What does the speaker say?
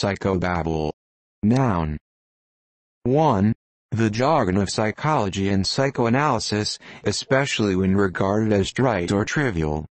Psychobabble. Noun. 1. The jargon of psychology and psychoanalysis, especially when regarded as trite or trivial.